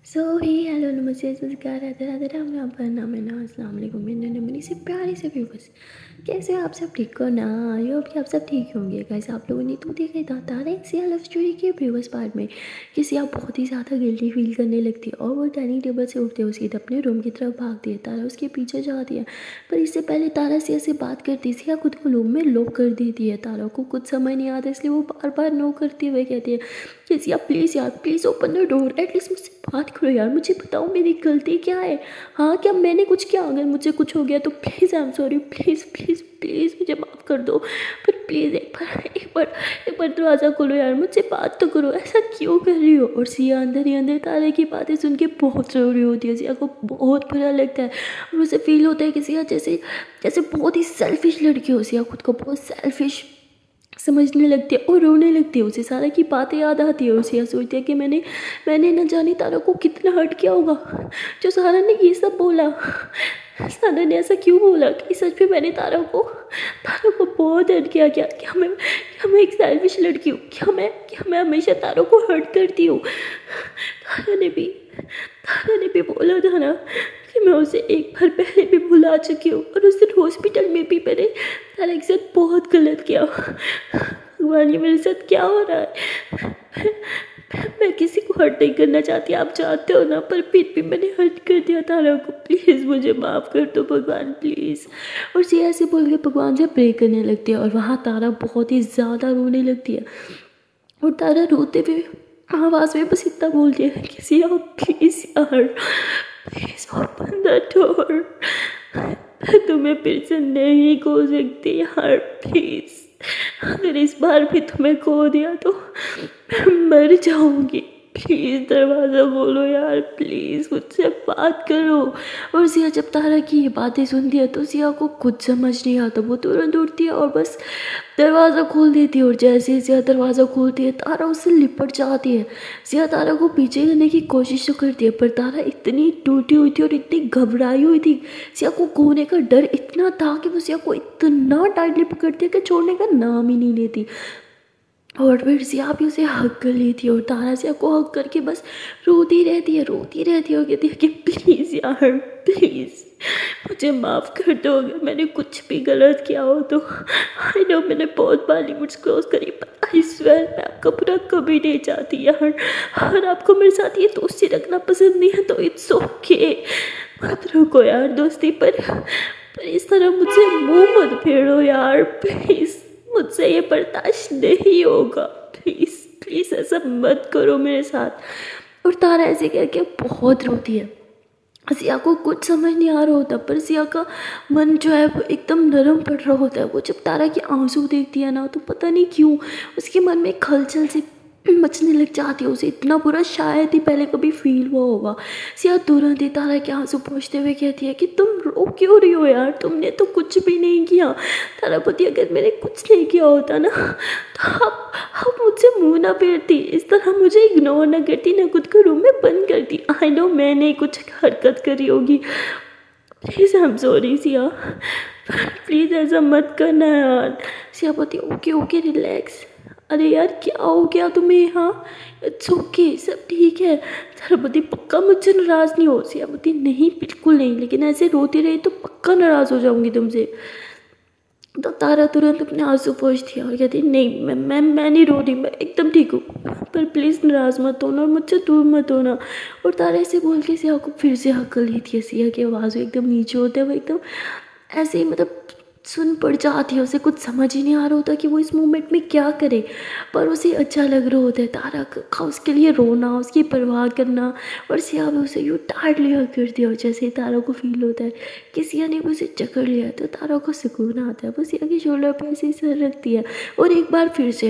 सो ही hello नमस्ते नमस्कार राधे राधे राम राम प्रणाम अस्सलाम वालेकुम मेरे मनी से प्यारे से व्यूवर्स। कैसे हो आप सब? ठीक हो ना? आई होप कि आप सब ठीक होंगे। गाइस आप लोगों ने तो देखा था तारा सिया लव स्टोरी के व्यूवर्स पार्ट में कि सिया बहुत ही ज़्यादा गिल्टी फील करने लगती है और वो डाइनिंग टेबल से उठते हुए सीधे अपने रूम की तरफ भागती है। तारा उसके पीछे जाती है, पर इससे पहले तारा सिया से बात करती है। सिया खुद को रूम में लॉक कर देती है। तारा को कुछ समझ नहीं आता, इसलिए वो बार बार नो करते हुए कहती है कि सिया प्लीज़ यार, please open the door, at least मुझसे बात करो यार, मुझे बताओ मेरी गलती क्या है। हाँ, क्या मैंने कुछ किया? अगर मुझे कुछ हो गया तो please I am sorry, please please please मुझे माफ़ कर दो, पर प्लीज़ एक बार दरवाज़ा खोलो यार, मुझसे बात तो करो, ऐसा क्यों कर रही हो? और सिया अंदर ही अंदर तारे की बातें सुन के बहुत रो रही होती है। सिया को बहुत बुरा लगता है और उसे फील होता है कि सिया जैसे जैसे बहुत ही सेल्फिश लड़की हो। सिया खुद को बहुत सेल्फिश समझने लगती है और रोने लगती है। उसे सारा की बातें याद आती है और सिया सोचती है कि मैंने न जाने तारा को कितना हर्ट किया होगा, जो सारा ने ये सब बोला। सारा ने ऐसा क्यों बोला कि सच में मैंने तारा को बहुत हर्ट किया? क्या मैं एक सेल्फिश लड़की हूँ? क्या मैं हमेशा तारों को हर्ट करती हूँ? तारा ने भी बोला था ना कि मैं उसे एक बार पहले भी भुला चुकी हूँ और उस दिन हॉस्पिटल में भी मैंने तारा के साथ बहुत गलत किया। भगवान, ये मेरे साथ क्या हो रहा है? मैं किसी को हर्ट नहीं करना चाहती, आप जानते हो ना, पर फिर भी मैंने हर्ट कर दिया तारा को। प्लीज़ मुझे माफ़ कर दो भगवान, प्लीज़। और सिया ऐसे बोल के भगवान से प्रे करने लगती है और वहाँ तारा बहुत ही ज़्यादा रोने लगती है। और तारा रोते हुए आवाज़ में बस इतना बोलती है कि सिया प्लीज़ यार, प्लीज़ ओपन द डोर, मैं तुम्हें फिर से नहीं खो सकती यार, प्लीज़। अगर इस बार भी तुम्हें खो दिया तो मैं मर जाऊंगी। प्लीज़ दरवाज़ा खोलो यार, प्लीज़ मुझसे बात करो। और सिया जब तारा की ये बातें सुनती है तो सिया को कुछ समझ नहीं आता। वो तुरंत उठती है और बस दरवाज़ा खोल देती है और जैसे ही सिया दरवाज़ा खोलती है तारा उससे लिपट जाती है। सिया तारा को पीछे करने की कोशिश तो करती है, पर तारा इतनी टूटी हुई थी और इतनी घबराई हुई थी। सिया को खोने का डर इतना था कि वो सिया को इतना टाइटली पकड़ती है कि छोड़ने का नाम ही नहीं लेती। और फिर सिया भी उसे हक कर ली थी और तारा सिया को हक करके बस रोती रहती है और कहती है कि प्लीज़ यार, प्लीज़ मुझे माफ़ कर दो अगर मैंने कुछ भी गलत किया हो तो। आई नो मैंने बहुत बार लिमिट्स क्रॉस करी, पर आई स्वेयर मैं आपका बुरा कभी नहीं चाहती यार। अगर आपको मेरे साथ ये दोस्ती रखना पसंद नहीं है तो इट्स ओके, मत रुको यार दोस्ती पर इस तरह मुझसे मुंह मत फेरो यार, प्लीज़। मुझसे ये बर्दाश्त नहीं होगा, प्लीज़ प्लीज़ ऐसा मत करो मेरे साथ। और तारा ऐसे कह के बहुत रोती है। सिया को कुछ समझ नहीं आ रहा होता, पर सिया का मन जो है वो एकदम नरम पड़ रहा होता है। वो जब तारा के आंसू देखती है ना तो पता नहीं क्यों उसके मन में एक हलचल सी मचने लग जाती है। उसे इतना बुरा शायद ही पहले कभी फील हुआ होगा। सिया तुरंत ही तारा के आंसू पोंछते हुए कहती है कि तुम रो क्यों रही हो यार, तुमने तो कुछ भी नहीं किया। तारा बोलती अगर मैंने कुछ नहीं किया होता ना तो आप मुझसे मुंह ना फेरती, इस तरह मुझे इग्नोर ना करती, ना खुद को रूम में बंद करती। आई नो मैंने कुछ हरकत करी होगी, please I am sorry Siya, please ऐसा मत करना यार। सिया बोलती ओके ओके रिलैक्स। अरे यार क्या हो गया तुम्हें? हाँ इट्स ओके, सब ठीक है। तारा बोलती पक्का मुझसे नाराज़ नहीं हो? सिया बोलती नहीं बिल्कुल नहीं, लेकिन ऐसे रोती रही तो पक्का नाराज़ हो जाऊंगी तुमसे। तो तारा तुरंत अपने आंसू पोंछती है और कहती नहीं मैं नहीं रो रही, मैं एकदम ठीक हूँ, पर प्लीज़ नाराज़ मत होना और मुझसे दूर मत होना। और तारा ऐसे बोल के सिया को फिर से हकल लेती है। सिया की आवाज़ एकदम नीचे होता है, वो एकदम ऐसे ही मतलब सुन पड़ जाती है। उसे कुछ समझ ही नहीं आ रहा होता कि वो इस मोमेंट में क्या करे, पर उसे अच्छा लग रहा होता है तारा का उसके लिए रोना, उसकी परवाह करना। और सिया भी उसे यूँ टाइटली हग करती है और जैसे ही तारा को फील होता है कि सिया ने उसे जकड़ लिया तो तारा को सुकून आता है। वो सिया के शोल्डर पर ऐसे ही सर रखती है और एक बार फिर से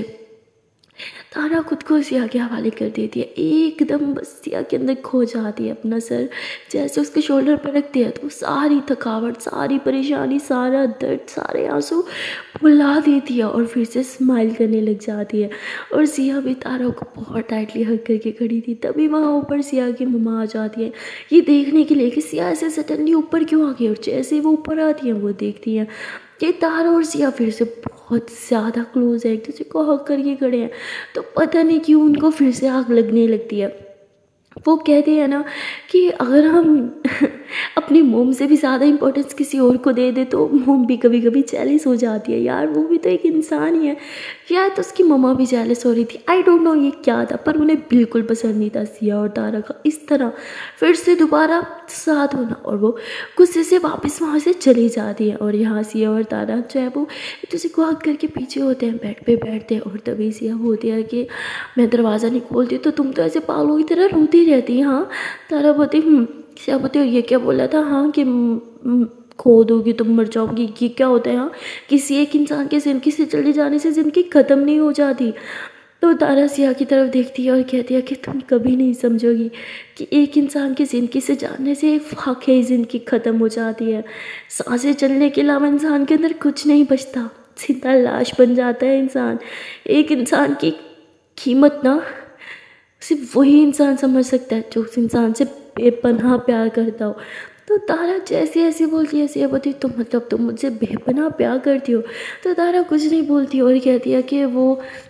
तारा खुद को सिया के हवाले कर देती है। एकदम बस सिया के अंदर खो जाती है अपना सर। जैसे उसके शोल्डर पर रखती है तो सारी थकावट, सारी परेशानी, सारा दर्द, सारे आंसू भुला देती है और फिर से स्माइल करने लग जाती है। और सिया भी तारा को बहुत टाइटली हग करके खड़ी थी। तभी वहाँ ऊपर सिया की मम्मा आ जाती है ये देखने के लिए कि सिया ऐसे सडनली ऊपर क्यों आ गई। और जैसे ही वो ऊपर आती है वो देखती है कि तारा और सिया फिर से बहुत ज़्यादा क्लोज है, एक दूसरे को हग करके खड़े हैं। तो पता नहीं क्यों उनको फिर से आग लगने लगती है। वो कहते हैं ना कि अगर हम अपनी मोम से भी ज़्यादा इम्पोर्टेंस किसी और को दे दे तो मोम भी कभी कभी जेलस हो जाती है। यार वो भी तो एक इंसान ही है। यार तो उसकी मम्मा भी जेलस हो रही थी। आई डोंट नो ये क्या था, पर उन्हें बिल्कुल पसंद नहीं था सिया और तारा का इस तरह फिर से दोबारा साथ होना। और वो गुस्से से वापस वहाँ से चली जाती है। और यहाँ सिया और तारा जो है वो एक दूसरे को हक करके पीछे होते हैं, बेड पे बैठते हैं। और तभी सिया बोलती है कि मैं दरवाज़ा नहीं खोलती तो तुम तो ऐसे पागलों की तरह रोती रहती। हाँ तारा बोलती सिया बोलती ये क्या बोला था, हाँ कि खो दोगी तुम मर जाओगी, ये क्या होता है। हाँ किसी एक इंसान के ज़िंदगी से चले जाने से ज़िंदगी ख़त्म नहीं हो जाती। तो तारा सिया की तरफ देखती है और कहती है कि तुम कभी नहीं समझोगी कि एक इंसान की ज़िंदगी से जाने से वाकई ज़िंदगी ख़त्म हो जाती है। सांसें चलने के अलावा इंसान के अंदर कुछ नहीं बचता, सीधा लाश बन जाता है इंसान। एक इंसान की कीमत ना सिर्फ वही इंसान समझ सकता है जो उस इंसान से बेपनाह प्यार करता हो। तो तारा जैसे ऐसे बोलती है सिया बोलती तो मतलब तुम मुझसे बेपनाह प्यार करती हो। तो तारा कुछ नहीं बोलती और कहती है कि वो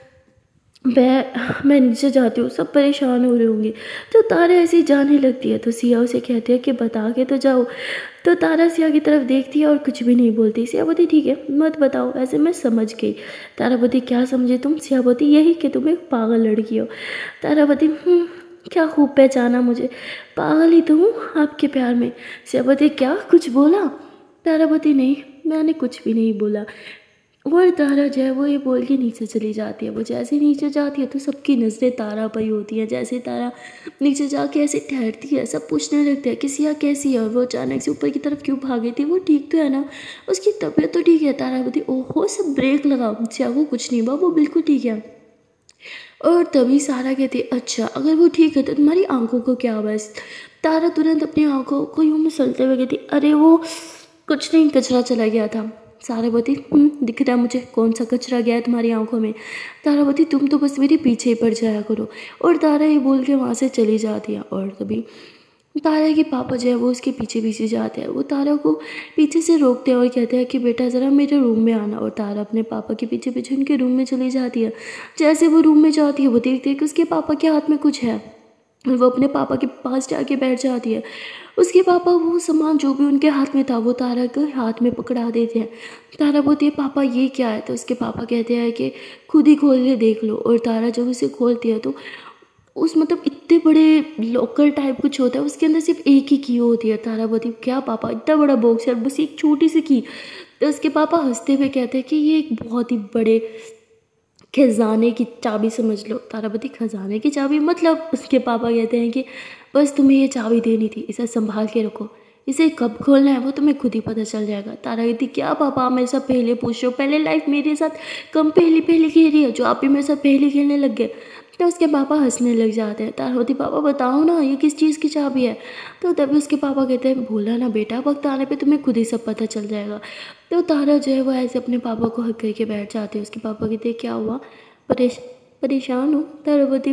मैं नीचे जाती हूँ, सब परेशान हो रहे होंगे। तो तारा ऐसे ही जाने लगती है। तो सिया उसे कहती है कि बता के तो जाओ। तो तारा सिया की तरफ देखती है और कुछ भी नहीं बोलती। सिया बोलती ठीक है मत बताओ, ऐसे मैं समझ गई। तारा बोलती क्या समझे तुम। सिया बोलती यही कि तुम एक पागल लड़की हो। तारा बोलती क्या खूब पहचाना मुझे, पागल ही तो हूँ आपके प्यार में। सिया बोलती क्या कुछ बोला। तारा बोलती नहीं मैंने कुछ भी नहीं बोला। और तारा जो है वो ये बोल के नीचे चली जाती है। वो जैसे नीचे जाती है तो सबकी नज़रें तारा पर ही होती हैं। जैसे तारा नीचे जाके ऐसे ठहरती है सब पूछने लगते हैं कि सिया कैसी है। और वो अचानक से ऊपर की तरफ क्यों भागी थी, वो ठीक तो है ना, उसकी तबीयत तो ठीक है। तारा बोलती ओहो सब ब्रेक लगाओ। सिया को कुछ नहीं हुआ, वो बिल्कुल ठीक है। और तभी सारा कहती है अच्छा अगर वो ठीक है तो तुम्हारी आंखों को क्या हुआ। तारा तुरंत अपनी आंखों को यूँ मसलते हुए कहती अरे वो कुछ नहीं, कचरा चला गया था। सारा बोती दिख रहा मुझे कौन सा कचरा गया है तुम्हारी आंखों में। तारा बोती तुम तो बस मेरे पीछे ही पड़ जाया करो। और तारा ये बोल के वहाँ से चली जाती है। और तभी तारा के पापा जो है वो उसके पीछे पीछे जाते हैं। वो तारा को पीछे से रोकते हैं और कहते हैं कि बेटा ज़रा मेरे रूम में आना। और तारा अपने पापा के पीछे पीछे उनके रूम में चली जाती है। जैसे वो रूम में जाती है वो देखती है कि उसके पापा के हाथ में कुछ है। और वो अपने पापा के पास जाके बैठ जाती है। उसके पापा वो सामान जो भी उनके हाथ में था वो तारा के हाथ में पकड़ा देते हैं। तारा बोलती है पापा ये क्या है। तो उसके पापा कहते हैं कि खुद ही खोल के देख लो। और तारा जब उसे खोलती है तो उस मतलब इतने बड़े लॉकर टाइप कुछ होता है, उसके अंदर सिर्फ एक ही की होती है। तारा बोलती क्या पापा इतना बड़ा बॉक्स है बस एक छोटी सी की। तो उसके पापा हंसते हुए कहते हैं कि ये एक बहुत ही बड़े खजाने की चाबी समझ लो। तारा बोलती खजाने की चाबी मतलब। उसके पापा कहते हैं कि बस तुम्हें ये चाबी देनी थी, इसे संभाल के रखो, इसे कब खोलना है वो तुम्हें खुद ही पता चल जाएगा। तारा कहती क्या पापा मेरे साथ पहले पूछ रहे हो, पहले लाइफ मेरे साथ कम पहली पहली खेल रही है जो आप भी मेरे साथ पहले खेलने लग गए। तो उसके पापा हंसने लग जाते हैं। तारा होती पापा बताओ ना ये किस चीज़ की चाबी है। तो तभी उसके पापा कहते हैं बोला ना बेटा वक्त आने पे तुम्हें खुद ही सब पता चल जाएगा। तो तारा जो है वो ऐसे अपने पापा को हक करके बैठ जाते हैं। उसके पापा कहते हैं क्या हुआ, परेशान हो। तारा बोलती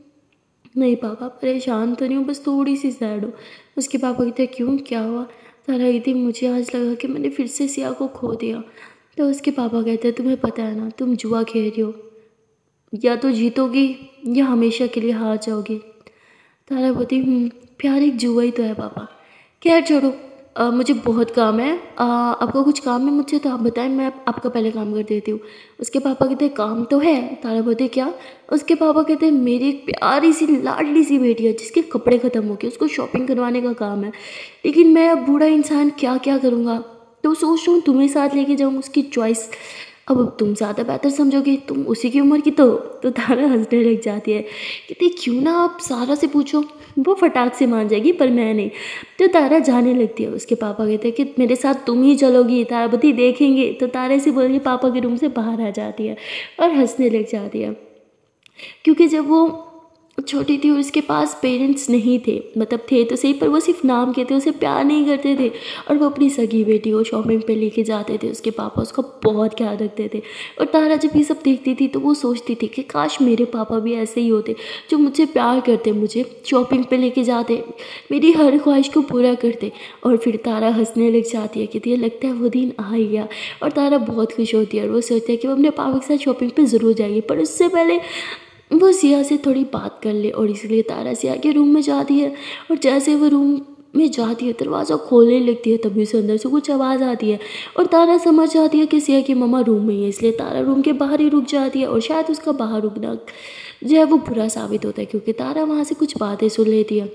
नहीं पापा परेशान तो नहीं हूँ बस थोड़ी सी सैड हो। उसके पापा कहते क्यों क्या हुआ। तारा कहती मुझे आज लगा कि मैंने फिर से सिया को खो दिया। तो उसके पापा कहते हैं तुम्हें पता है ना तुम जुआ खेल रही हो, या तो जीतोगी या हमेशा के लिए हार जाओगी। तारा बोलती प्यार एक जुआ ही तो है पापा। खैर छोड़ो मुझे बहुत काम है। आपको कुछ काम है मुझसे तो आप बताएं, मैं आपका पहले काम कर देती हूँ। उसके पापा कहते हैं काम तो है। तारा बोलती क्या। उसके पापा कहते हैं मेरी एक प्यारी सी लाडली सी बेटी है जिसके कपड़े ख़त्म हो गए, उसको शॉपिंग करवाने का काम है, लेकिन मैं अब बूढ़ा इंसान क्या क्या करूँगा। तो सोच रहा हूँ तुम्हें साथ लेके जाऊँ, उसकी चॉइस अब तुम ज़्यादा बेहतर समझोगी, तुम उसी की उम्र की। तो तारा हंसने लग जाती है कहती क्यों ना आप सारा से पूछो, वो फटाक से मान जाएगी पर मैं नहीं। तो तारा जाने लगती है। उसके पापा कहते हैं कि मेरे साथ तुम ही चलोगी। तारा बोलती देखेंगे। तो तारे से बोल के पापा के रूम से बाहर आ जाती है और हंसने लग जाती है। क्योंकि जब वो छोटी थी और उसके पास पेरेंट्स नहीं थे, मतलब थे तो सही पर वो सिर्फ नाम के थे, उसे प्यार नहीं करते थे। और वो अपनी सगी बेटी को शॉपिंग पे लेके जाते थे, उसके पापा उसका बहुत ख्याल रखते थे। और तारा जब ये सब देखती थी तो वो सोचती थी कि काश मेरे पापा भी ऐसे ही होते जो मुझसे प्यार करते, मुझे शॉपिंग पे लेके जाते, मेरी हर ख्वाहिश को पूरा करते। और फिर तारा हंसने लग जाती है कि लगता है वो दिन आ ही गया। और तारा बहुत खुश होती है और वो सोचती है कि वो अपने पापा के साथ शॉपिंग पे ज़रूर जाएगी, पर उससे पहले वो सिया से थोड़ी बात कर ले, और इसलिए तारा सिया के रूम में जाती है। और जैसे वो रूम में जाती है, दरवाज़ा खोलने लगती है, तभी उसे अंदर से कुछ आवाज़ आती है और तारा समझ जाती है कि सिया की मम्मा रूम में ही है। इसलिए तारा रूम के बाहर ही रुक जाती है, और शायद उसका बाहर रुकना जो है वो बुरा साबित होता है, क्योंकि तारा वहाँ से कुछ बातें सुन लेती है।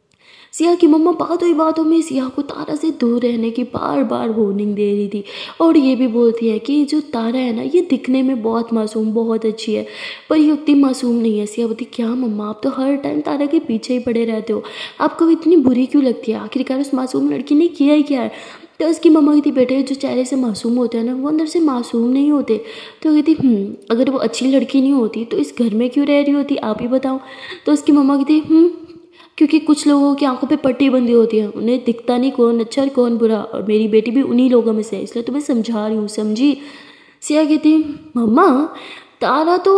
सिया की मम्मा बातों ही बातों में सिया को तारा से दूर रहने की बार बार वार्निंग दे रही थी, और ये भी बोलती है कि जो तारा है ना, ये दिखने में बहुत मासूम, बहुत अच्छी है, पर ये उतनी मासूम नहीं है। सिया बोलती, क्या मम्मा, आप तो हर टाइम तारा के पीछे ही पड़े रहते हो, आपको इतनी बुरी क्यों लगती है? आखिरकार उस मासूम लड़की ने किया ही क्या है? तो उसकी मम्मा कहती, बेटे जो चेहरे से मासूम होते हैं ना, वो अंदर से मासूम नहीं होते। तो कहती, अगर वो अच्छी लड़की नहीं होती तो इस घर में क्यों रह रही होती, आप ही बताओ। तो उसकी मम्मा कहती, क्योंकि कुछ लोगों की आंखों पे पट्टी बंधी होती है, उन्हें दिखता नहीं कौन अच्छा और कौन बुरा, और मेरी बेटी भी उन्हीं लोगों में से है, इसलिए तुम्हें समझा रही हूँ, समझी? सिया कहती, मम्मा तारा तो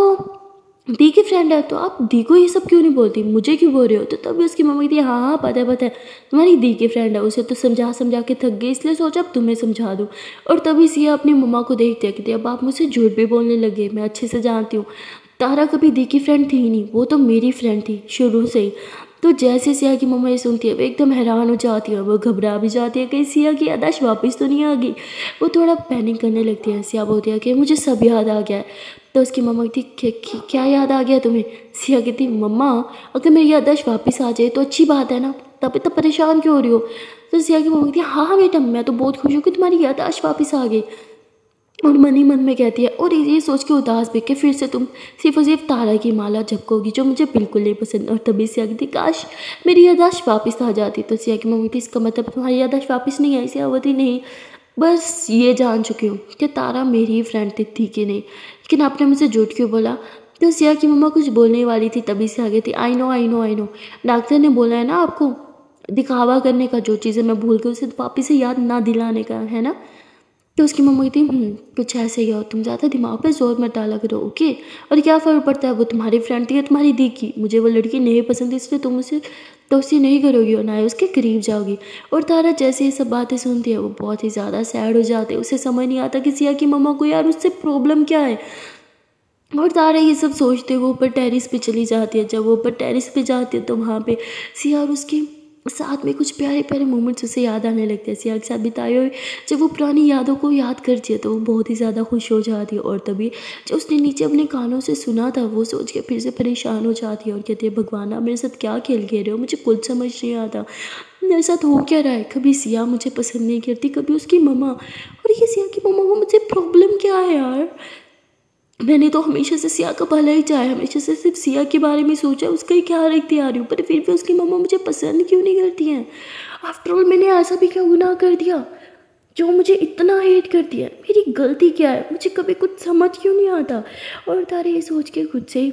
दी की फ्रेंड है, तो आप दी को ये सब क्यों नहीं बोलती, मुझे क्यों बोल रहे हो? तो तभी उसकी मम्मा कहती है, हाँ हाँ पता है तुम्हारी दी की फ्रेंड है, उसे तो समझा समझा के थक गई, इसलिए सोचा अब तुम्हें समझा दूँ। और तभी सिया अपनी मम्मा को देखती है, कहती है अब आप मुझसे झूठ भी बोलने लगे, मैं अच्छे से जानती हूँ तारा कभी दी की फ्रेंड थी ही नहीं, वो तो मेरी फ्रेंड थी शुरू से ही। तो जैसे सिया की मम्मा ये सुनती है, वो एकदम हैरान हो जाती है, वो घबरा भी जाती है कि सिया की याददाश्त वापस तो नहीं आ गई। वो थोड़ा पैनिक करने लगती है। सिया बोलती है कि मुझे सब याद आ गया है। तो उसकी मम्मा कहती, क्या याद आ गया तुम्हें? सिया कहती, मम्मा अगर मेरी याददाश्त वापस आ जाए तो अच्छी बात है ना, तब इतना परेशान क्यों हो रही हो? तो सिया की मम्मा कहती है, हाँ बेटा मैं तो बहुत खुश हूँ कि तुम्हारी याददाश्त वापस आ गई। और मन ही मन में कहती है, और ये सोच के उदास देख के फिर से तुम सिर्फ और सिर्फ तारा की माला झपकोगी, जो मुझे बिल्कुल नहीं पसंद। और तभी सिया कहती, काश मेरी याददाश्त वापस आ जाती। तो सिया की मम्मी थी, इसका मतलब तुम्हारी याददाश्त वापस नहीं आई? सिया बोलती, नहीं, बस ये जान चुकी हूँ कि तारा मेरी ही फ्रेंड थी कि नहीं, लेकिन आपने मुझे झूठ क्यों बोला? तो सिया की मम्मा कुछ बोलने वाली थी, तभी से आ गई थी, I know I know I know, doctor ने बोला है ना आपको दिखावा करने का, जो चीज़ें मैं भूल गई उसे वापस से याद ना दिलाने का, है ना? तो उसकी मम्मा कहती, कुछ ऐसे ही हो, तुम ज़्यादा दिमाग पे जोर मत डाला करो, ओके? और क्या फ़र्क पड़ता है, वो तुम्हारी फ्रेंड थी या तुम्हारी दी की? मुझे वो लड़की नहीं पसंद थी, इसलिए तुम उसे दोस्ती नहीं करोगी और ना ही उसके करीब जाओगी। और तारा जैसे ये सब बातें सुनती है, वो बहुत ही ज़्यादा सैड हो जाती है। उसे समझ नहीं आता कि सिया की मम्मा को यार उससे प्रॉब्लम क्या है। और तारा ये सब सोचते हुए ऊपर टेरिस पे चली जाती है। जब वो ऊपर टेरिस पे जाती है तो वहाँ पे सिया और उसके साथ में कुछ प्यारे प्यारे मोमेंट्स उसे याद आने लगते हैं, सिया के साथ बिताए हुए। जब वो पुरानी यादों को याद करती है तो वो बहुत ही ज़्यादा खुश हो जाती है। और तभी जो उसने नीचे अपने कानों से सुना था वो सोच के फिर से परेशान हो जाती है और कहती है, भगवान आप मेरे साथ क्या खेल खेल रहे हो, मुझे कुछ समझ नहीं आता, मेरे साथ हो क्या रहा है? कभी सिया मुझे पसंद नहीं करती, कभी उसकी मम्मा, और ये सिया की मम्मा को मुझे प्रॉब्लम क्या है यार? मैंने तो हमेशा से सिया का भला ही चाहा, हमेशा से सिर्फ सिया के बारे में सोचा, उसका ही ख्याल रखती आ रही हूँ, पर फिर भी उसकी मम्मा मुझे पसंद क्यों नहीं करती हैं? आफ्टर ऑल मैंने ऐसा भी क्या गुनाह कर दिया जो मुझे इतना हेट करती है? मेरी गलती क्या है? मुझे कभी कुछ समझ क्यों नहीं आता? और तारे ये सोच के खुद से ही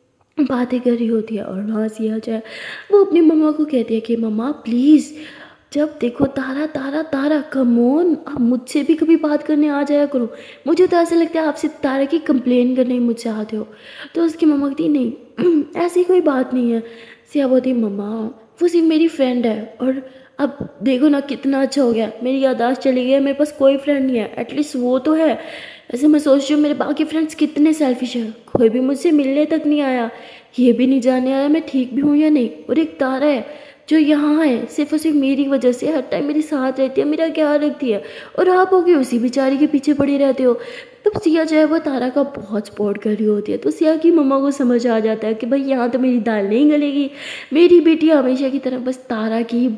बातें कर रही होती है। और वहाँ सिया जो है वो अपनी मम्मा को कहती है कि मम्मा प्लीज़, जब देखो तारा तारा तारा, कम ऑन, आप मुझसे भी कभी बात करने आ जाया करो, मुझे तो ऐसा लगता है आपसे तारा की कंप्लेन करने ही मुझसे आते हो। तो उसकी मम्मा कहती, नहीं ऐसी कोई बात नहीं है। सिया बोलती, मम्मा वो सिर्फ मेरी फ्रेंड है, और अब देखो ना कितना अच्छा हो गया, मेरी याददाश्त चली गई है, मेरे पास कोई फ्रेंड नहीं है, एटलीस्ट वो तो है। ऐसे मैं सोच रही हूँ मेरे बाकी फ्रेंड्स कितने सेल्फिश है, कोई भी मुझसे मिलने तक नहीं आया, ये भी नहीं जानने आया मैं ठीक भी हूँ या नहीं। और एक तारा है जो यहाँ है सिर्फ और सिर्फ मेरी वजह से, हर टाइम मेरे साथ रहती है, मेरा ख्याल रखती है, और आप हो गए उसी बेचारी के पीछे पड़े रहते हो। तब सिया जो है वो तारा का बहुत सपोर्ट कर रही होती है। तो सिया की मम्मा को समझ आ जाता है कि भाई यहाँ तो मेरी दाल नहीं गलेगी, मेरी बेटी हमेशा की तरह बस तारा की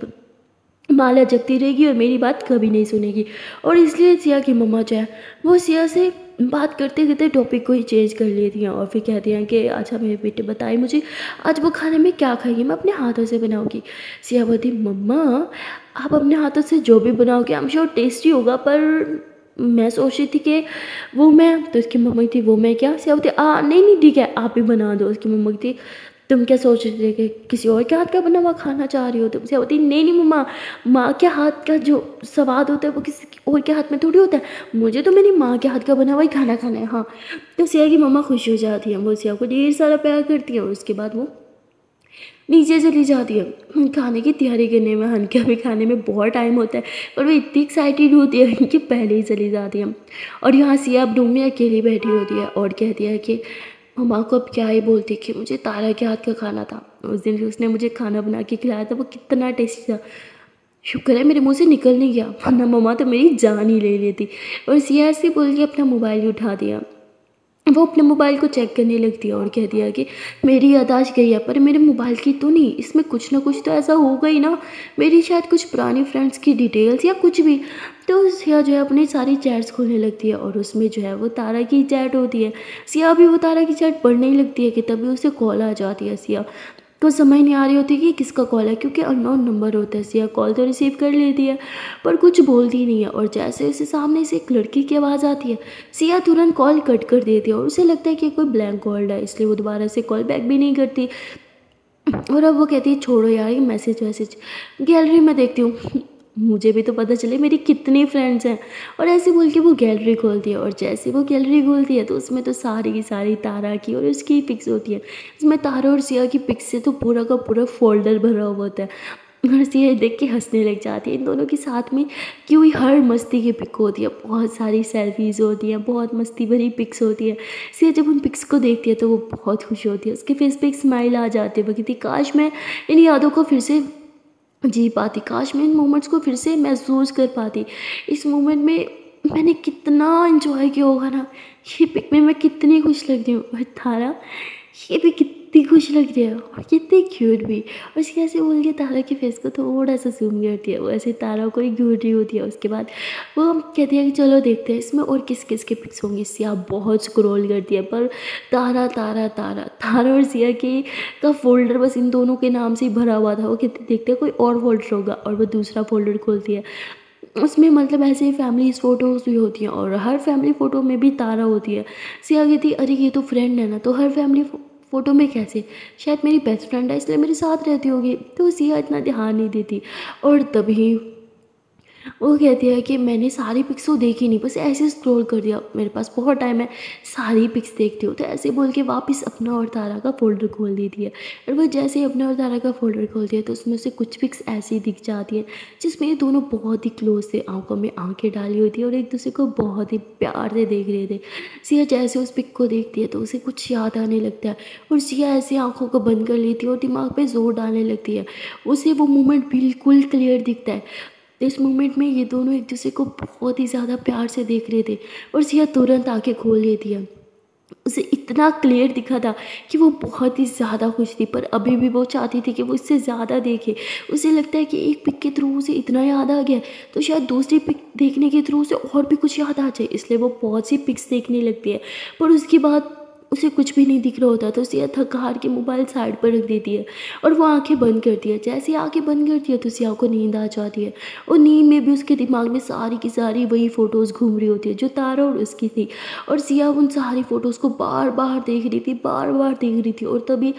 माला जपती रहेगी और मेरी बात कभी नहीं सुनेगी। और इसलिए सिया की मम्मा जो है वो सिया से बात करते करते टॉपिक को ही चेंज कर लेती हैं, और फिर कहती हैं कि अच्छा मेरे बेटे बताइए मुझे आज वो खाने में क्या खाएगी, मैं अपने हाथों से बनाऊंगी। सिया बोलती, मम्मा आप अपने हाथों से जो भी बनाओगे आई एम श्योर टेस्टी होगा, पर मैं सोच रही थी कि वो मैं, तो उसकी मम्मा थी वो मैं क्या? सिया बोलती, नहीं नहीं ठीक है आप ही बना दो। उसकी मम्मा थी, तुम क्या सोच रहे थे कि किसी और के हाथ का बना हुआ खाना चाह रही हो? तुम से होती, नहीं नहीं मम्मा, माँ के हाथ का जो स्वाद होता है वो किसी और के हाथ में थोड़ी होता है, मुझे तो मेरी माँ के हाथ का बना हुआ ही खाना खाना है। हाँ, तो सिया की मम्मा खुश हो जाती है, वो सिया को ढेर सारा प्यार करती है, और उसके बाद वो नीचे चली जाती है खाने की तैयारी करने में। हनका भी खाने में बहुत टाइम होता है, पर वो इतनी एक्साइटेड होती है कि पहले ही चली जाती है। और यहाँ सिया अब रूम में अकेली बैठी होती है और कहती है कि मम्मा को अब क्या ही बोलती कि मुझे तारा के हाथ का खाना था। उस दिन जो उसने मुझे खाना बना के खिलाया था वो कितना टेस्टी था। शुक्र है मेरे मुंह से निकल नहीं गया, वरना मम्मा तो मेरी जान ही ले लेती। और सिया ऐसे बोल के अपना मोबाइल ही उठा दिया। वो अपने मोबाइल को चेक करने लगती है और कह दिया कि मेरी याददाश्त गई है, पर मेरे मोबाइल की तो नहीं, इसमें कुछ ना कुछ तो ऐसा होगा ही ना, मेरी शायद कुछ पुरानी फ्रेंड्स की डिटेल्स या कुछ भी। तो सिया जो है अपनी सारी चैट्स खोलने लगती है और उसमें जो है वो तारा की चैट होती है। सिया भी वो तारा की चैट पढ़ने ही लगती है कि तभी उसे कॉल आ जाती है। सिया को समझ नहीं आ रही होती कि किसका कॉल है, क्योंकि अननोन नंबर होता है। सिया कॉल तो रिसीव कर लेती है पर कुछ बोलती नहीं है, और जैसे उसे सामने से एक लड़की की आवाज़ आती है, सिया तुरंत कॉल कट कर देती है और उसे लगता है कि कोई ब्लैंक कॉल है, इसलिए वो दोबारा से कॉल बैक भी नहीं करती। और अब वो कहती है छोड़ो यार ये मैसेज वैसेज, गैलरी में देखती हूँ, मुझे भी तो पता चले मेरी कितनी फ्रेंड्स हैं। और ऐसे बोल के वो गैलरी खोलती है, और जैसे वो गैलरी खोलती है तो उसमें तो सारी की सारी तारा की और उसकी पिक्स होती है। इसमें तारा और सिया की पिक्स से तो पूरा का पूरा फोल्डर भरा हुआ होता है। और सिया देख के हंसने लग जाती है। इन दोनों के साथ में की हुई हर मस्ती की पिक होती है, बहुत सारी सेल्फीज़ होती हैं, बहुत मस्ती भरी पिक्स होती है। सिया जब उन पिक्स को देखती है तो वो बहुत खुश होती है, उसके फेस पे एक स्माइल आ जाती है। वो कहती काश मैं इन यादों को फिर से जी पाती, काश मैं इन मोमेंट्स को फिर से महसूस कर पाती। इस मोमेंट में मैंने कितना एंजॉय किया होगा ना, ये पिक में मैं कितनी खुश लग रही हूँ। और तारा ये भी कितनी खुश लग रही है और कितनी क्यूट भी। और इसके ऐसे बोल के तारा के फेस को थोड़ा सा जूम करती है, वो ऐसे तारा को ही घूर रही होती है। उसके बाद वो कहती है कि चलो देखते हैं इसमें और किस किस के पिक्स होंगी। सिया बहुत स्क्रॉल करती है पर तारा तारा तारा तारा और सिया की का फोल्डर बस इन दोनों के नाम से ही भरा हुआ था। वो कहते देखते हैं कोई और फोल्डर होगा, और वो दूसरा फोल्डर खोलती है, उसमें मतलब ऐसे फैमिली फ़ोटोज़ भी होती हैं और हर फैमिली फ़ोटो में भी तारा होती है। सिया कहती अरे ये तो फ्रेंड है ना, तो हर फैमिली फ़ोटो में कैसे, शायद मेरी बेस्ट फ्रेंड है इसलिए मेरे साथ रहती होगी। तो सिया इतना ध्यान नहीं देती। और तभी वो कहती है कि मैंने सारी पिक्स तो देखी नहीं, बस ऐसे स्क्रॉल कर दिया, मेरे पास बहुत टाइम है, सारी पिक्स देखती हो। तो ऐसे बोल के वापस अपना और तारा का फ़ोल्डर खोल देती है। और वो जैसे ही अपना और तारा का फ़ोल्डर खोलती है तो उसमें से कुछ पिक्स ऐसी दिख जाती हैं जिसमें ये दोनों बहुत ही क्लोज थे, आंखों में आंखें डाली हुई थी और एक दूसरे को बहुत ही प्यार से देख रहे थे। सिया जैसे उस पिक को देखती है तो उसे कुछ याद आने लगता है, और सिया ऐसे आंखों को बंद कर लेती है और दिमाग पे जोर डालने लगती है। उसे वो मोमेंट बिल्कुल क्लियर दिखता है। इस मोमेंट में ये दोनों एक दूसरे को बहुत ही ज़्यादा प्यार से देख रहे थे, और सिया तुरंत आंखें खोल लेती है। उसे इतना क्लियर दिखा था कि वो बहुत ही ज़्यादा खुश थी, पर अभी भी वो चाहती थी कि वो इससे ज़्यादा देखे। उसे लगता है कि एक पिक के थ्रू उसे इतना याद आ गया तो शायद दूसरी पिक देखने के थ्रू उसे और भी कुछ याद आ जाए, इसलिए वो बहुत सी पिक्स देखने लगती है। पर उसके बाद उसे कुछ भी नहीं दिख रहा होता तो सिया थक हार के मोबाइल साइड पर रख देती है और वो आंखें बंद करती है। जैसे ही आंखें बंद करती है तो सिया को नींद आ जाती है, और नींद में भी उसके दिमाग में सारी की सारी वही फ़ोटोज़ घूम रही होती है जो तारा और उसकी थी। और सिया उन सारी फ़ोटोज़ को बार बार देख रही थी, बार बार देख रही थी, और तभी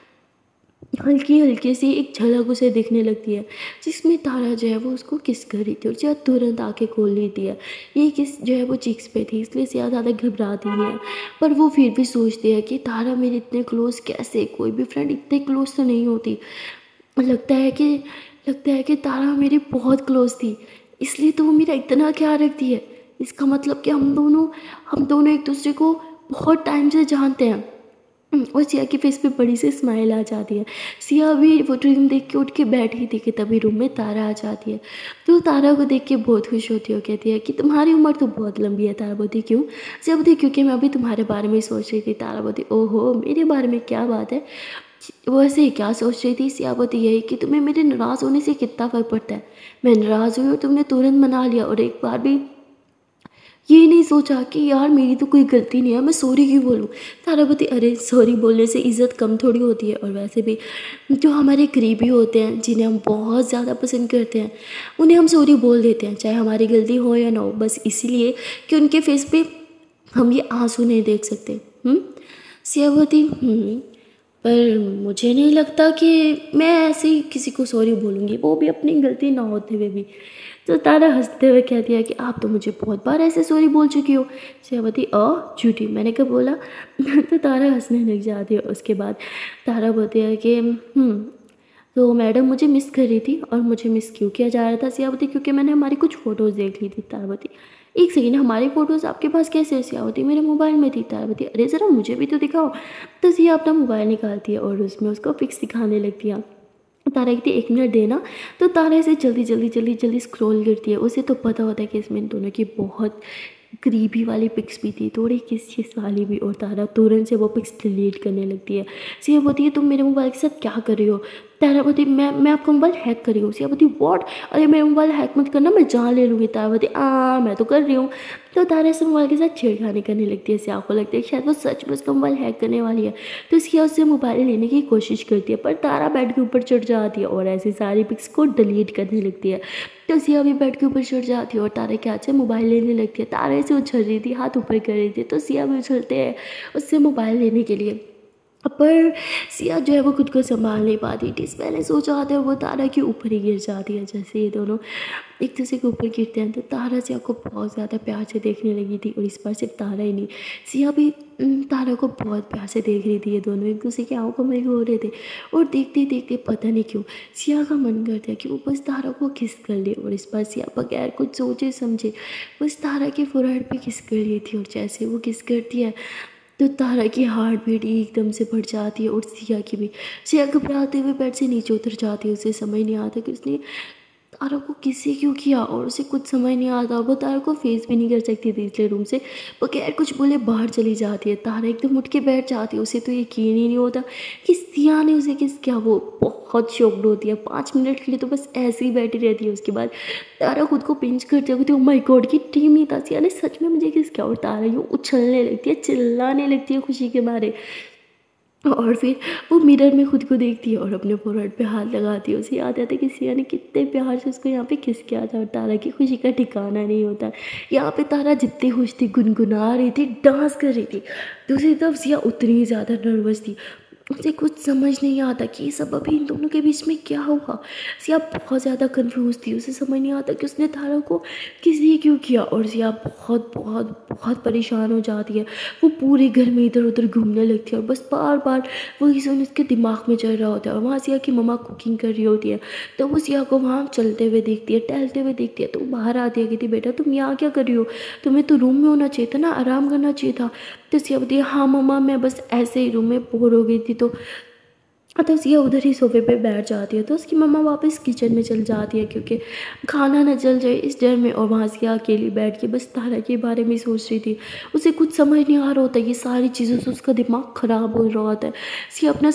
हल्की हल्की सी एक झलक उसे दिखने लगती है जिसमें तारा जो है वो उसको किस कर रही थी, और सिया तुरंत आंखें खोल लेती है। ये किस जो है वो चिक्स पे थी, इसलिए सिया ज़्यादा घबराती नहीं है। पर वो फिर भी सोचती है कि तारा मेरे इतने क्लोज कैसे, कोई भी फ्रेंड इतने क्लोज तो नहीं होती। लगता है कि तारा मेरी बहुत क्लोज थी, इसलिए तो वो मेरा इतना ख्याल रखती है। इसका मतलब कि हम दोनों एक दूसरे को बहुत टाइम से जानते हैं। और सिया के फेस पे बड़ी सी स्माइल आ जाती है। सिया भी वो ड्रीम देख के उठ के बैठी थी कि तभी रूम में तारा आ जाती है। तो तारा को देख के बहुत खुश होती है, कहती है कि तुम्हारी उम्र तो बहुत लंबी है। तारा बोलती क्यों? सिया बोलती क्योंकि मैं अभी तुम्हारे बारे में सोच रही थी। तारा बोलती ओहो मेरे बारे में, क्या बात है? वो ऐसे ही क्या सोच रही थी? सिया बोलती यही कि तुम्हें मेरे नाराज़ होने से कितना फ़र्क पड़ता है। मैं नाराज़ हुई और तुमने तुरंत मना लिया, और एक बार भी ये नहीं सोचा कि यार मेरी तो कोई गलती नहीं है, मैं सॉरी क्यों बोलूँ। तारापति अरे सॉरी बोलने से इज़्ज़त कम थोड़ी होती है, और वैसे भी जो हमारे करीबी होते हैं जिन्हें हम बहुत ज़्यादा पसंद करते हैं उन्हें हम सॉरी बोल देते हैं, चाहे हमारी गलती हो या ना हो, बस इसीलिए कि उनके फेस पे हम ये आंसू नहीं देख सकते। सियावती पर मुझे नहीं लगता कि मैं ऐसे ही किसी को सॉरी बोलूँगी, वो भी अपनी गलती ना होते हुए भी। तो तारा हंसते हुए कहती है कि आप तो मुझे बहुत बार ऐसे सॉरी बोल चुकी हो। सियावती झूठी, मैंने कब बोला? तो तारा हंसने लग जाती है। उसके बाद तारा बोलती है कि तो मैडम मुझे मिस कर रही थी, और मुझे मिस क्यों किया जा रहा था? सियावती क्योंकि मैंने हमारी कुछ फ़ोटोज़ देख ली थी। तारावती एक सेकंड, हमारी फ़ोटोज़ आपके पास कैसे? सियावती मेरे मोबाइल में थी। तारावती अरे ज़रा मुझे भी तो दिखाओ। तो सिया अपना मोबाइल निकालती है और उसमें उसको पिक्स दिखाने लगती है। तारा कहती है 1 मिनट देना। तो तारा ऐसे जल्दी जल्दी जल्दी जल्दी स्क्रॉल करती है। उसे तो पता होता है कि इसमें इन दोनों की बहुत करीबी वाली पिक्स भी थी, थोड़ी किस चीज़ वाली भी, और तारा तुरंत से वो पिक्स डिलीट करने लगती है। सिया बोलती है तुम मेरे मोबाइल के साथ क्या कर रही हो? तारा बोलती मैं आपका मोबाइल हैक कर रही हूँ। सिया बोलती व्हाट? अरे मेरा मोबाइल हैक मत करना, मैं जान ले लूँगी। तारा बोलती मैं तो कर रही हूँ। तो तारा से मोबाइल के साथ छेड़खानी करने लगती है। सिया को लगता है शायद वो सच में उसका मोबाइल हैक करने वाली है। तो सिया उससे मोबाइल लेने की कोशिश करती है, पर तारा बेड के ऊपर चढ़ जाती है और ऐसी सारी पिक्स को डिलीट करने लगती है। तो सिया भी बेड के ऊपर चढ़ जाती है और तारा के हाथ से मोबाइल लेने लगती है। तारा से उछल रही थी, हाथ ऊपर कर रही थी, तो सिया भी उछलते हैं उससे मोबाइल लेने के लिए। पर सिया जो है वो खुद को संभाल नहीं पाती थी। पहले सोचा आता है वो तारा के ऊपर ही गिर जाती है। जैसे ये दोनों एक दूसरे के ऊपर गिरते हैं तो तारा सिया को बहुत ज़्यादा प्यार से देखने लगी थी, और इस बार सिर्फ तारा ही नहीं, सिया भी तारा को बहुत प्यार से देख रही थी। ये दोनों एक दूसरे की आंखों में हो रहे थे, और देखते देखते पता नहीं क्यों सिया का मन करता है कि वो बस तारा को किस कर ले। और इस बार सिया बगैर कुछ सोचे समझे बस तारा के फोरहेड पे किस कर रही थी, और जैसे वो किस करती है तो तारा की हार्ट बीट एकदम से बढ़ जाती है, और सिया की भी। सिया घबराते हुए बेड से नीचे उतर जाती है। उसे समझ नहीं आता कि उसने तारा को किसी क्यों किया, और उसे कुछ समझ नहीं आता। वो तारा को फेस भी नहीं कर सकती थी, इसलिए रूम से बगैर कुछ बोले बाहर चली जाती है। तारा एकदम उठ के बैठ जाती है। उसे तो यकीन ही नहीं होता कि सिया ने उसे किस किया। वो बहुत शॉक्ड होती है। 5 मिनट के लिए तो बस ऐसे ही बैठी रहती है। उसके बाद तारा खुद को पिंच करती है, ओ माय गॉड की टीम नहीं था, सिया ने सच में मुझे किस किया। और तारा यूँ उछलने लगती है, चिल्लाने लगती है खुशी के मारे। और फिर वो मिरर में खुद को देखती है और अपने फोरहेड पे हाथ लगाती है। उसे याद आता है कि सिया ने कितने प्यार से उसको यहाँ पे किस किया था, और तारा की खुशी का ठिकाना नहीं होता। यहाँ पे तारा जितनी खुश थी, गुनगुना रही थी, डांस कर रही थी। दूसरी तरफ सिया उतनी ज़्यादा नर्वस थी। उसे कुछ समझ नहीं आता कि ये सब अभी इन दोनों के बीच में क्या हुआ। सिया बहुत ज़्यादा कंफ्यूज थी। उसे समझ नहीं आता कि उसने तारा को किसी क्यों किया, और सिया बहुत बहुत बहुत परेशान हो जाती है। वो पूरे घर में इधर उधर घूमने लगती है, और बस बार बार वही सुन उसके दिमाग में चल रहा होता है। और वहाँ सिया की मम्मा कुकिंग कर रही होती है, तो वो सिया को वहाँ चलते हुए देखती है, टहलते हुए देखती है। तो वो बाहर आती है, कहती बेटा तुम यहाँ क्या कर रही हो? तुम्हें तो रूम में होना चाहिए था ना, आराम करना चाहिए था। तो सिया बोलती है हाँ मम्मा मैं बस ऐसे ही रूम में बोर हो गई थी। तो सिया उधर ही सोफे पे बैठ जाती है। तो उसकी मम्मा वापस किचन में चल जाती है, क्योंकि खाना ना जल जाए इस डर में। और वहाँ सिया अकेली बैठ के बस तारा के बारे में सोच रही थी। उसे कुछ समझ नहीं आ रहा होता, ये सारी चीज़ों से उसका दिमाग ख़राब हो रहा होता है। सिया अपना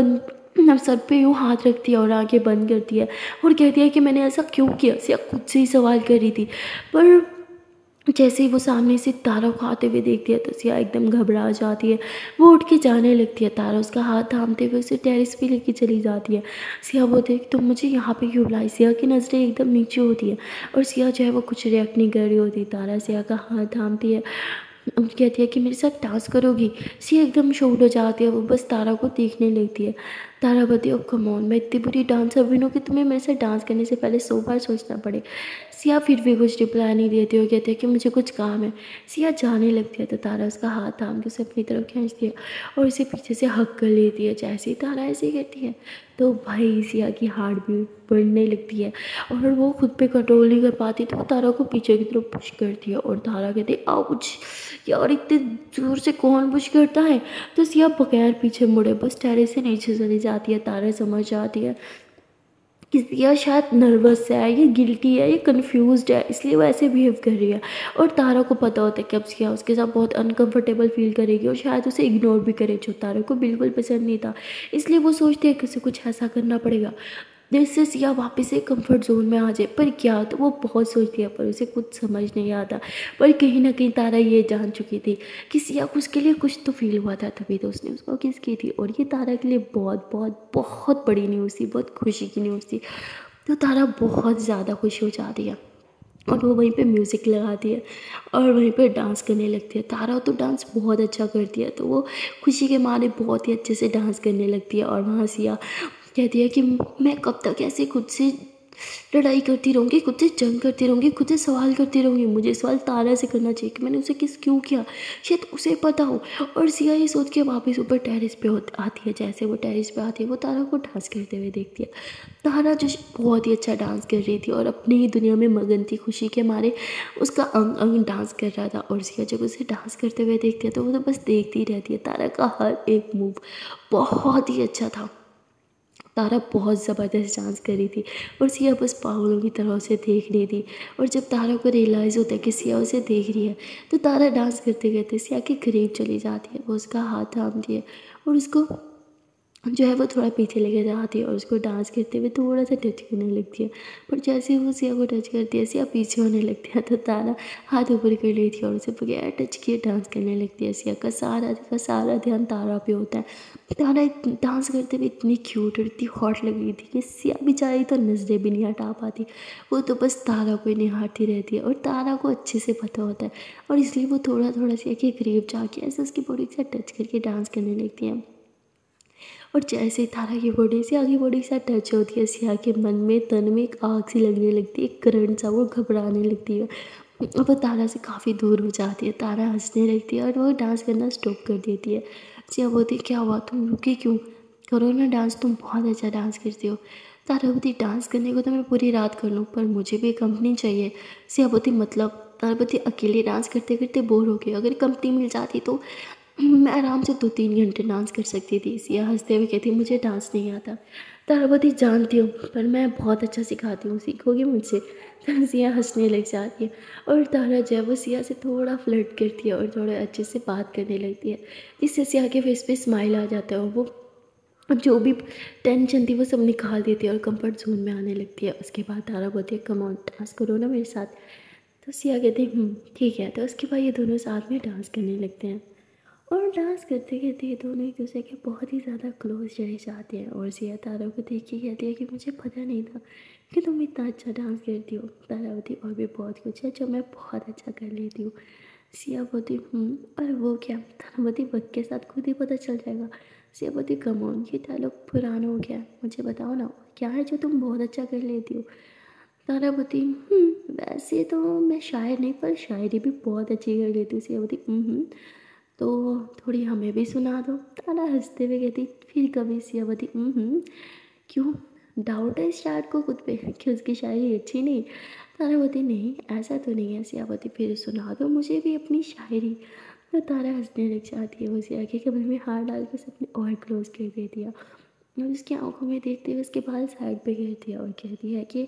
सर पे यूँ हाथ रखती है और आंखें बंद करती है, और कहती है कि मैंने ऐसा क्यों किया। सिया खुद से ही सवाल कर रही थी, पर जैसे ही वो सामने से तारा को आते हुए देखती है तो सिया एकदम घबरा जाती है। वो उठ के जाने लगती है। तारा उसका हाथ थामते हुए उसे टेरेस पे लेके चली जाती है। सिया बोलती है कि तुम मुझे यहाँ पे क्यों लाई? सिया की नज़रें एकदम नीचे होती है, और सिया जो है वो कुछ रिएक्ट नहीं कर रही होती। तारा सिया का हाथ थामती है, कहती है कि मेरे साथ डांस करोगी? सिया एकदम शॉक्ड हो जाती है। वो बस तारा को देखने लगती है। तारा बोलती है कम ऑन, मैं इतनी बुरी डांसर भी हूँ कि तुम्हें मेरे साथ डांस करने से पहले 100 बार सोचना पड़े। सिया फिर भी कुछ रिप्लाई नहीं देती और कहती है कि मुझे कुछ काम है। सिया जाने लगती है तो तारा उसका हाथ थाम के उसे अपनी तरफ खींचती है और उसे पीछे से हक कर लेती है। जैसे ही तारा ऐसे कहती है तो भाई सिया की हार्ट बीट बढ़ने लगती है, और वो खुद पे कंट्रोल नहीं कर पाती तो वो तारा को पीछे की तरफ पुश करती है। और तारा कहती है आउच यार, इतने जोर से कौन पुश करता है? तो सिया बगैर पीछे मुड़े बस टेरेस से नीचे चली जाती है। तारा समझ जाती है कि सिया शायद नर्वस है, ये गिल्टी है, ये कंफ्यूज्ड है, इसलिए वो ऐसे बिहेव कर रही है। और तारा को पता होता है कि अब सिया उसके साथ बहुत अनकंफर्टेबल फील करेगी और शायद उसे इग्नोर भी करे, जो तारा को बिल्कुल पसंद नहीं था। इसलिए वो सोचती है कि उसे कुछ ऐसा करना पड़ेगा जिससे सिया वापस से कंफर्ट जोन में आ जाए। पर क्या, तो वो बहुत सोचती है पर उसे कुछ समझ नहीं आता। पर कहीं ना कहीं तारा ये जान चुकी थी कि सिया को उसके लिए कुछ तो फील हुआ था, तभी तो उसने उसको किस की थी। और ये तारा के लिए बहुत बहुत बहुत बड़ी न्यूज़ थी, बहुत खुशी की न्यूज़ थी। तो तारा बहुत ज़्यादा खुश हो जाती है और वो वहीं पे म्यूज़िक लगाती है और वहीं पे डांस करने लगती है। तारा तो डांस बहुत अच्छा करती है, तो वो खुशी के मारे बहुत ही अच्छे से डांस करने लगती है। और वहाँ सिया कहती है कि मैं कब तक ऐसे खुद से लड़ाई करती रहूँगी, खुद से जंग करती रहूँगी, खुद से सवाल करती रहूँगी। मुझे सवाल तारा से करना चाहिए कि मैंने उसे क्यों किया, शायद उसे पता हो। और सिया ये सोच के वापस ऊपर टेरेस पे आती है। जैसे वो टेरेस पे आती है, वो तारा को डांस करते हुए देखती है। तारा जो बहुत ही अच्छा डांस कर रही थी और अपनी ही दुनिया में मगन थी, खुशी के मारे उसका अंग अंग डांस कर रहा था। और सिया जब उसे डांस करते हुए देखती है तो वो तो बस देखती ही रहती है। तारा का हर एक मूव बहुत ही अच्छा था। तारा बहुत ज़बरदस्त डांस कर रही थी और सिया बस पागलों की तरह उसे देख रही थी। और जब तारा को रियलाइज़ होता है कि सिया उसे देख रही है, तो तारा डांस करते करते सिया के करीब चली जाती है। वो उसका हाथ थामती है और उसको जो है वो थोड़ा पीछे लेके जाती है और उसको डांस करते हुए थोड़ा सा टच करने लगती है। पर जैसे ही वो सिया को टच करती है, सिया पीछे होने लगती है, तो तारा हाथ ऊपर कर लेती है और उसे बगैर टच किए डांस करने लगती है। सिया का सारा ध्यान तारा पे होता है। तारा डांस करते हुए इतनी क्यूट और इतनी हॉट लग रही थी कि सिया बेचारी तो नजरें भी नहीं हटा पाती। वो तो बस तारा को ही निहारती रहती है और तारा को अच्छे से पता होता है, और इसलिए वो थोड़ा थोड़ा सिया के करीब जाके ऐसे उसकी बॉडी से टच करके डांस करने लगती है। और जैसे ही तारा की बॉडी से आगे बॉडी से टच होती है, सिया के मन में तन में एक आग सी लगने लगती है, एक करंट सा, वो घबराने लगती है। अब वो तारा से काफ़ी दूर हो जाती है। तारा हंसने लगती है और वो डांस करना स्टॉप कर देती है। सिया बोलती है, क्या हुआ, तुम रुकी क्यों, करो ना डांस, तुम बहुत अच्छा डांस करती हो। तारा बोलती, डांस करने को तो मैं पूरी रात कर लूँ, पर मुझे भी कंपनी चाहिए। सिया बोलती, मतलब। तारा बोलती, अकेले डांस करते करते बोर हो गई, अगर कंपनी मिल जाती तो मैं आराम से 2-3 घंटे डांस कर सकती थी। सिया हंसते हुए कहती, मुझे डांस नहीं आता। तारावती, जानती हूँ, पर मैं बहुत अच्छा सिखाती हूँ, सीखोगी मुझसे। तो सिया हंसने लग जाती है और तारा जो है वो सिया से थोड़ा फ्लर्ट करती है और थोड़ा अच्छे से बात करने लगती है, जिससे सिया के फेस पे स्माइल आ जाता है और वो जो भी टेंशन थी वो सब निकाल देती है और कंफर्ट जोन में आने लगती है। उसके बाद तारा बोलती है, कम ऑन डांस करो ना मेरे साथ। तो सिया कहते हैं, ठीक है। तो उसके बाद ये दोनों साथ में डांस करने लगते हैं और डांस करते करते ये दोनों एक दूसरे के बहुत ही ज़्यादा क्लोज चले जाते हैं। और सिया तारा को देख के कहती है कि मुझे पता नहीं था कि तुम इतना अच्छा डांस करती हो। तारावती, और भी बहुत कुछ है जो मैं बहुत अच्छा कर लेती हूँ। सिया बोलती, और वो क्या। तारावती, वक्त के साथ खुद ही पता चल जाएगा। सिया बोलती, कम ऑन, ये डायलॉग पुराना हो गया है, मुझे बताओ ना क्या है जो तुम बहुत अच्छा कर लेती हो। तारावती, वैसे तो मैं शायर नहीं, पर शायरी भी बहुत अच्छी कर लेती हूँ। सियावती, तो थोड़ी हमें भी सुना दो। तारा हंसते हुए कहती, फिर कभी। सियावती, क्यों, डाउट है स्टार्ट को खुद पे कि उसकी शायरी अच्छी नहीं। तारावती, नहीं ऐसा तो नहीं है। सियावती, फिर सुना दो मुझे भी अपनी शायरी। तो तारा हंसने लग जाती है। वो सिया के कमर में हाथ डाल के सबने और क्लोज कर दे दिया और उसकी आंखों में देखते हुए उसके बाल साइड पे गिर दिया और कहती है कि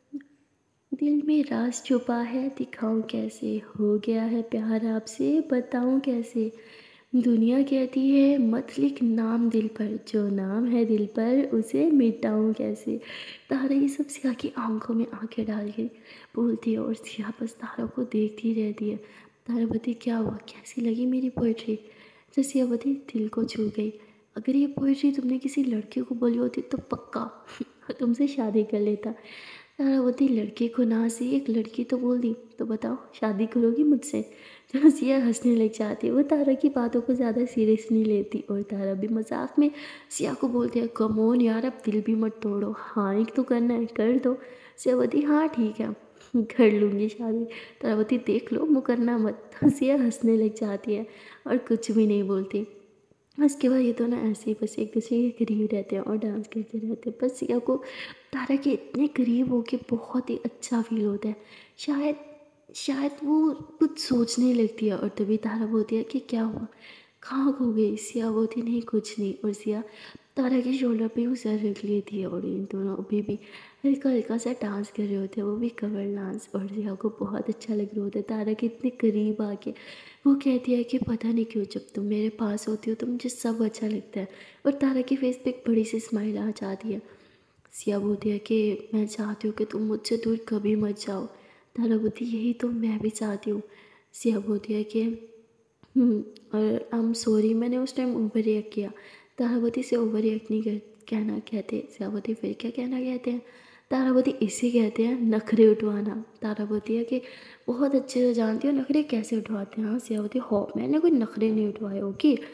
दिल में राज छुपा है, दिखाऊं कैसे, हो गया है प्यार आपसे, बताऊं कैसे। दुनिया कहती है मत लिख नाम दिल पर, जो नाम है दिल पर उसे मिटाऊं कैसे। तारा ये सब सिया की आंखों में आंखें डाल के बोलती है और सिया बस तारा को देखती रहती है। तारा बोलती, क्या हुआ, कैसी लगी मेरी पोइट्री। तो सिया बोलती, दिल को छू गई। अगर ये पोइट्री तुमने किसी लड़के को बोली होती तो पक्का तुमसे शादी कर लेता। तारावती, लड़के को ना से एक लड़की तो बोल दी, तो बताओ शादी करोगी मुझसे। तो सिया हंसने लग जाती है। वो तारा की बातों को ज़्यादा सीरियस नहीं लेती और तारा भी मजाक में सिया को बोलते हैं, कम ऑन यार, अब दिल भी मत तोड़ो, हाँ एक तो करना है कर दो। सियावती, हाँ ठीक है, कर लूँगी शादी। तारावती, देख लो मुकरना मत। तो सिया हंसने लग जाती है और कुछ भी नहीं बोलती। उसके बाद ये दोनों ऐसे ही बस एक दूसरे के करीब रहते हैं और डांस करते रहते हैं। बस सिया को तारा के इतने करीब होके बहुत ही अच्छा फील होता है। शायद शायद वो कुछ सोचने लगती है और तभी तारा बोलती है कि क्या हुआ, कहाँ खो गई। सिया बोलती, नहीं कुछ नहीं। और सिया तारा के शोल्डर पे वो सर रख लेती है और इन दोनों अभी भी हल्का हल्का सा डांस कर रहे होते हैं, वो भी कवर डांस। और सिया को बहुत अच्छा लग रहा होता है तारा के इतने करीब आके। वो कहती है कि पता नहीं क्यों जब तुम मेरे पास होती हो तो मुझे सब अच्छा लगता है। और तारा के फेस पे एक बड़ी सी स्माइल आ जाती है। सिया बोलती है कि मैं चाहती हूँ कि तुम मुझसे दूर कभी मत जाओ। तारा बोलती, यही तो मैं भी चाहती हूँ। सिया बोलती है कि और आई एम सॉरी, मैंने उस टाइम ओवर रिएक्ट किया। तारावती से ओवर रिएक्ट नहीं कर कहना कहते। सियावती, फिर क्या कहना कहते हैं। तारावती, इसे कहते हैं नखरे उठवाना। तारावती है कि बहुत अच्छे से जानती हो नखरे कैसे उठवाते हैं। हाँ सियावती, हो मैंने कोई नखरे नहीं उठवाए, ओके।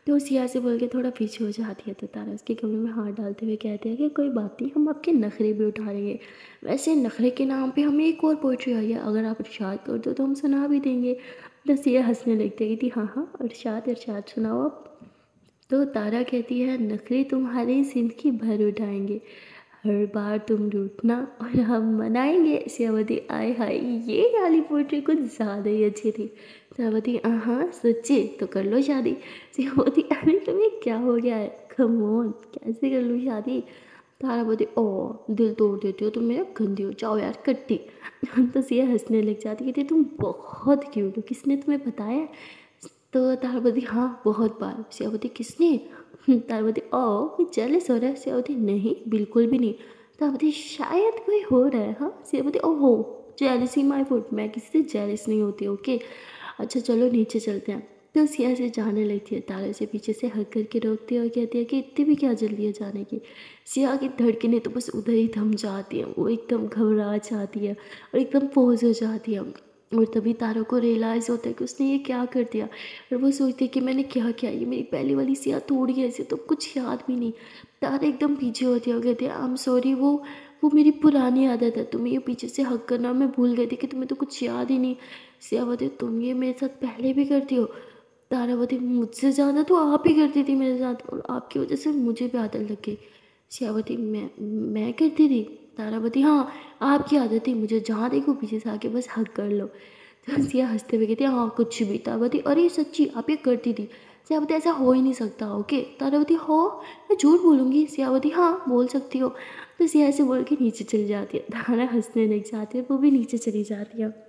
तो सिया से बोल के थोड़ा पीछे हो जाती है, तो तारा उसके कमरे में हाथ डालते हुए कहती है कि कोई बात नहीं, हम आपके नखरे भी उठा लेंगे। वैसे नखरे के नाम पे हमें एक और पोइट्री आई है, अगर आप इरशाद कर दो तो हम सुना भी देंगे। तो सिया हंसने लगती है कि हाँ हाँ, इरशाद इरशाद सुनाओ आप। तो तारा कहती है नखरे तुम्हारी जिंदगी भर उठाएंगे, हर बार तुम रूठना और हम मनाएंगे। श्यामती आय हाय, ये वाली पोइट्री कुछ ज़्यादा ही अच्छी थी। श्यामती हाँ सच्ची, तो कर लो शादी। श्यामती अरे तुम्हें क्या हो गया है, कम ऑन कैसे कर लूँ शादी। तारा बोलती ओ दिल तोड़ देती हो तुम, मेरा गंदी हो जाओ यार कट्टी। तो सिया हंसने लग जाती कहती तुम बहुत क्यूट हो, किसने तुम्हें बताया। तो तारावती हाँ बहुत बार। श्यावती किसने। तारावती ओ जेलस हो रहा है। श्यावती नहीं बिल्कुल भी नहीं। तारावती शायद कोई हो रहा है। हाँ श्यावती ओहो जेलसी माय फुट, मैं किसी से जेलस नहीं होती ओके। अच्छा चलो नीचे चलते हैं। तो सिया से जाने लगती है, तारा से पीछे से हक करके रोकती है और कहती है कि इतनी भी क्या जल्दी है जाने की। सिया की धड़कनें तो बस उधर ही थम जाती हैं, वो एकदम घबरा जाती है और एकदम पोज हो जाती है। और तभी तारों को रियलाइज़ होता है कि उसने ये क्या कर दिया। और वो सोचती है कि मैंने क्या किया, ये मेरी पहली वाली सिया तोड़ी है, इसे तो कुछ याद भी नहीं। तारा एकदम पीछे होती है और कहती है आई एम सॉरी, वो मेरी पुरानी आदत है, तुम्हें ये पीछे से हक करना मैं भूल गई थी कि तुम्हें तो कुछ याद ही नहीं। सियावती तुम ये मेरे साथ पहले भी करती हो। तारावती मुझसे ज़्यादा तो आप ही करती थी मेरे साथ, और आपकी वजह से मुझे भी आदत लग गई। श्यावती मैं करती थी। तारावती हाँ आपकी आदत थी, मुझे जहाँ देखो पीछे से आके बस हक कर लो। तो सिया हंसते हुए कहती है हाँ कुछ भी। तारावती अरे सच्ची आप ये करती थी। श्यावती ऐसा हो ही नहीं सकता ओके। तारावती हो मैं झूठ बोलूँगी। श्यावती हाँ बोल सकती हो। तो सिया ऐसे बोल के नीचे चली जाती है। तारा हंसने लग जाती है, वो भी नीचे चली जाती है।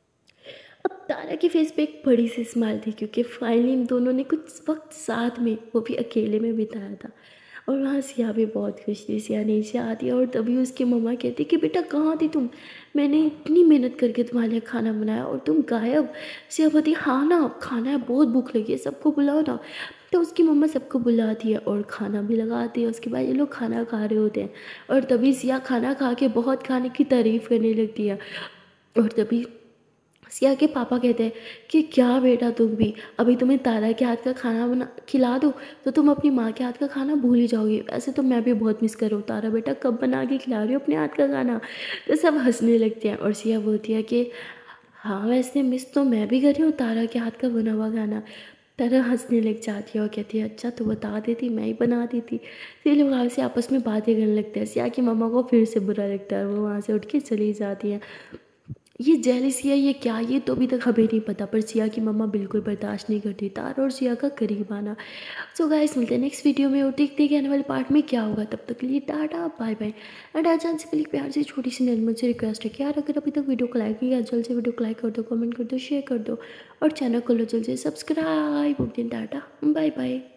अब तारा के फेस पे एक बड़ी सी स्माइल थी, क्योंकि फाइनली इन दोनों ने कुछ वक्त साथ में, वो भी अकेले में बिताया था। और वहाँ सिया भी बहुत खुश थी। सिया नीचे आती है और तभी उसकी मम्मा कहती कि बेटा कहाँ थी तुम, मैंने इतनी मेहनत करके तुम्हारे लिए खाना बनाया और तुम गायब। सिया बोलती हाँ ना खाना है, बहुत भूख लगी है, सबको बुलाओ ना। तो उसकी मम्मा सबको बुलाती है और खाना भी लगाती है। उसके बाद ये लोग खाना खा रहे होते हैं और तभी सिया खाना खा के बहुत खाने की तारीफ़ करने लगती है। और तभी सिया के पापा कहते हैं कि क्या बेटा तुम भी, अभी तुम्हें तारा के हाथ का खाना बना खिला दो तो तुम अपनी माँ के हाथ का खाना भूल ही जाओगी। वैसे तो मैं भी बहुत मिस कर रहा हूँ, तारा बेटा कब बना के खिला रही हो अपने हाथ का खाना। तो सब हंसने लगते हैं और सिया बोलती है कि हाँ वैसे मिस तो मैं भी कर रही हूँ तारा के हाथ का बना हुआ खाना। तारा हंसने लग जाती है और कहती है अच्छा तो बता देती, मैं ही बना देती। फिर लोग वहाँ से आपस में बातें करने लगते हैं। सिया की मम्मा को फिर से बुरा लगता है और वो वहाँ से उठ के चली जाती है। ये जेलिसी है ये क्या, ये तो अभी तक हमें नहीं पता, पर सिया की मम्मा बिल्कुल बर्दाश्त नहीं करती तारा और सिया का करीब आना। सो गाइस मिलते हैं नेक्स्ट वीडियो में और देखते हैं कि आने वाले पार्ट में क्या होगा। तब तक के लिए टाटा बाय बाय। एंड आज से पहले प्यार से छोटी सी नजर से रिक्वेस्ट है कि यार अगर अभी तक वीडियो को लाइक नहीं किया जल्द से वीडियो को लाइक कर दो, कमेंट कर दो, शेयर कर दो और चैनल को लो जल्द से सब्सक्राइब। Tata bye bye.